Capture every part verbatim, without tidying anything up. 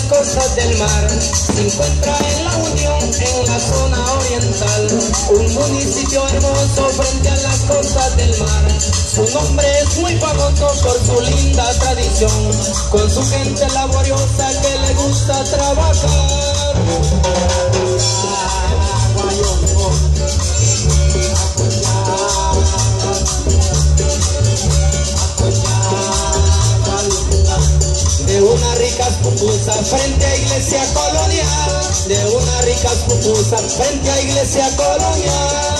costas del mar. Se encuentra en La Unión, en la zona oriental, un municipio hermoso frente a las costas del mar. Su nombre es muy famoso por su linda tradición, con su gente laboriosa que le gusta trabajar. De unas ricas pupusas frente a iglesia colonial, de unas ricas pupusas frente a iglesia colonial.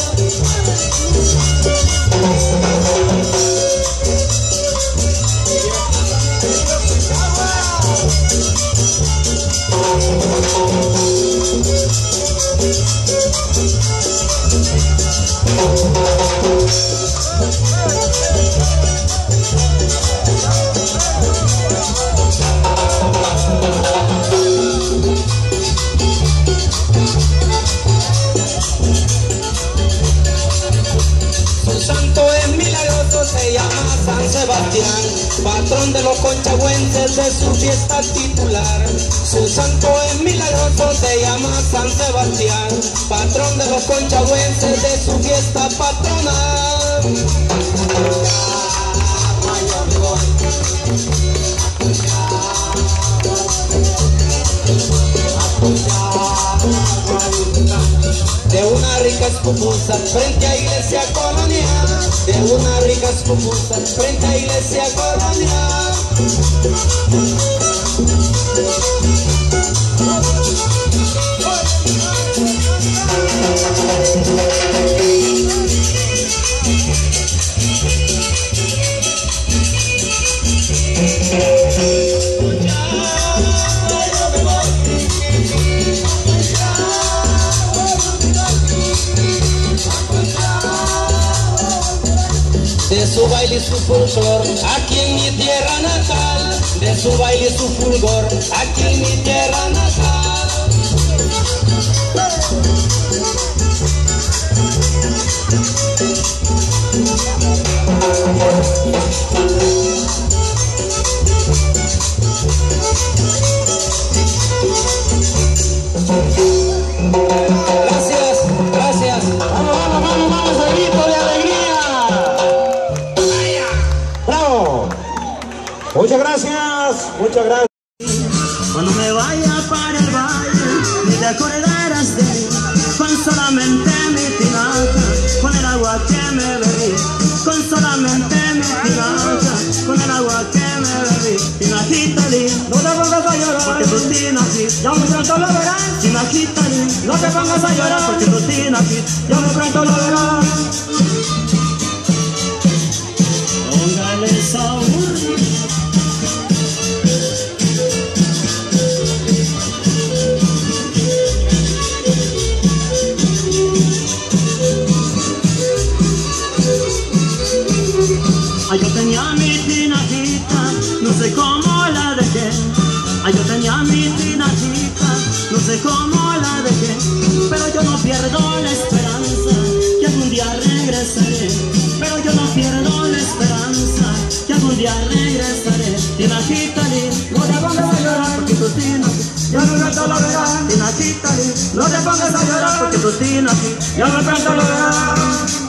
Se llama San Sebastián, patrón de los conchagüenses de su fiesta titular. Su santo es milagroso, se llama San Sebastián, patrón de los conchagüenses de su fiesta patronal. De unas ricas pupusas frente a iglesia colonial, de unas ricas pupusas frente a iglesia colonial. De su baile y su fulgor, aquí en mi tierra natal, de su baile y su fulgor, aquí en mi tierra natal. Gracias, gracias. Vamos, vamos, vamos, vamos, el grito de alegría. ¡Bravo! Muchas gracias, muchas gracias. Cuando me vaya para el baile, ni te acordarás de mí, con solamente mi tinaja, con el agua que me bebí, con solamente mi tinaja, con el agua que me bebí. Tinajita linda, no te pongas a llorar, porque tu tinajita, ya muy pronto lo verás. Tinajita linda, no te pongas a llorar, porque tu tinajita, ya muy pronto lo verás. Póngale sabor. Ay, yo tenía mi tinajita, no sé cómo la dejé. Ay, yo tenía mi tinajita, no sé cómo la dejé. Pero yo no pierdo la esperanza, que algún día regresaré. Pero yo no pierdo la esperanza, que algún día regresaré. Tinajita linda, no te pongas a llorar, porque tu tinajita, ya muy pronto lo verás. Tinajita linda, no te pongas a llorar, porque tu tinajita, ya muy pronto lo verás.